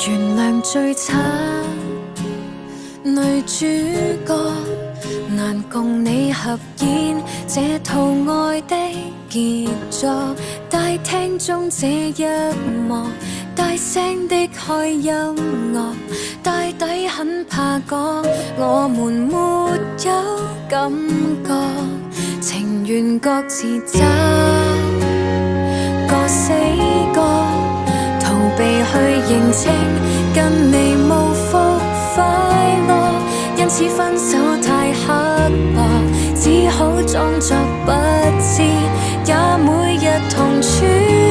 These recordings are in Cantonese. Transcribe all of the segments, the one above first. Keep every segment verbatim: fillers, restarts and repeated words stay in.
原谅最慘女主角，難共你合演這套愛的傑作。大廳中這一幕，大聲的開音樂，大抵很怕講，我們沒有感覺，情願各自找個死角，逃避去認清跟你無復快樂，因此分手太刻薄，只好裝作不知，也每日同處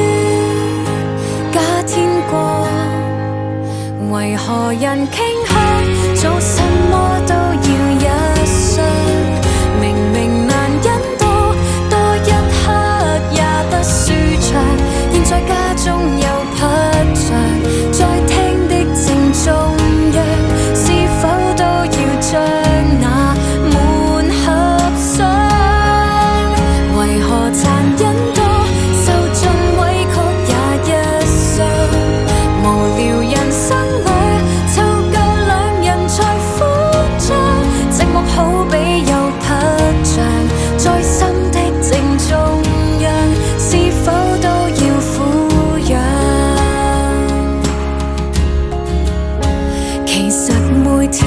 假天過。為何人傾向做什麼都要一雙，明明難忍到多一刻也不舒暢，現在家中有拍場，在廳的正中央，是否都要將那門合上？為何殘忍到受盡委屈也一雙？無聊人生裏湊夠兩人才歡暢，寂寞好比有拍場，在心的正中央，是否都要撫養？其實每天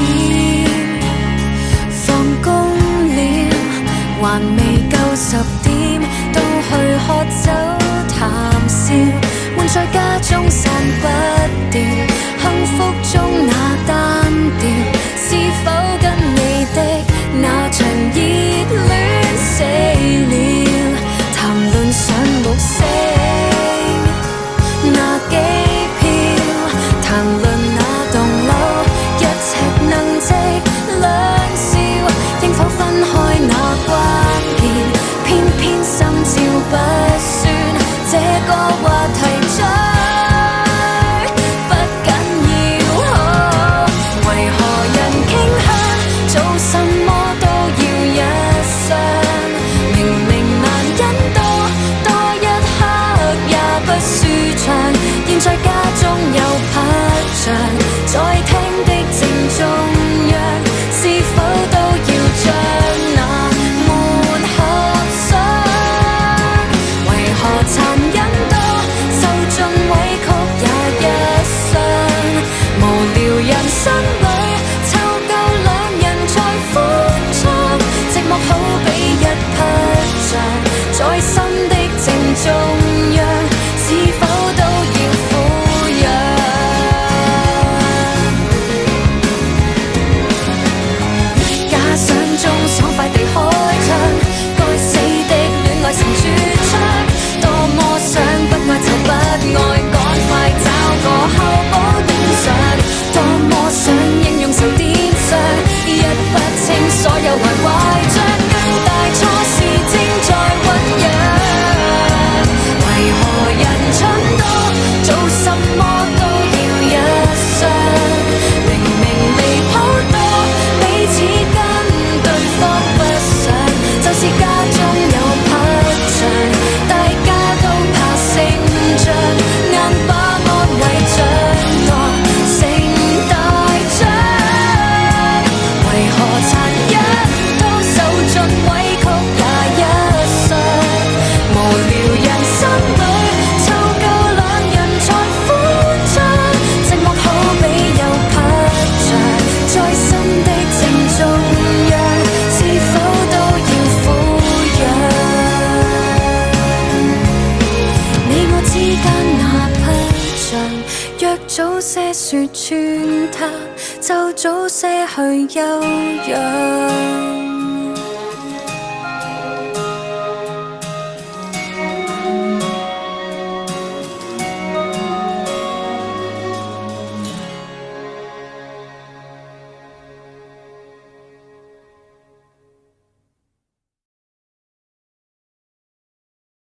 放工了，還未夠十點，都去喝酒談笑，換在家中散不掉，幸福中那單調，是否跟你的那場熱戀死了？談論上木星那機票，談論那棟樓一尺能值兩兆，應否分開那關鍵，偏偏心照不宣，這個話題最不緊要。哦，為何人傾向做什麼都要一雙，明明難忍到多一刻也不舒暢，現在家中有拍場，在廳的正中央，是否都要將那門合上？為何殘忍到受盡委屈也一雙？無聊人生裏湊夠兩人才歡暢，寂寞好比一拍場，在心的正中央，是否都要撫養？假想中爽快地開槍，該死的戀愛成絕唱，多麼想不愛就不愛，趕快找個後補頂上，多麼想應用手點上，一不清所有壞壞帳，更大錯事正在醞釀。為何人蠢到做什麼都要一雙，明明離譜到彼此跟對方不想，就是家中有拍場，大家都怕成長，硬把安慰掌當成大獎。為何殘忍到受盡委屈也一雙？無聊人生裏湊夠兩人才歡暢，寂寞好比有拍場，在心的正中央，是否都要撫養？你我之間那拍場，若早些說穿它，就早些去休養。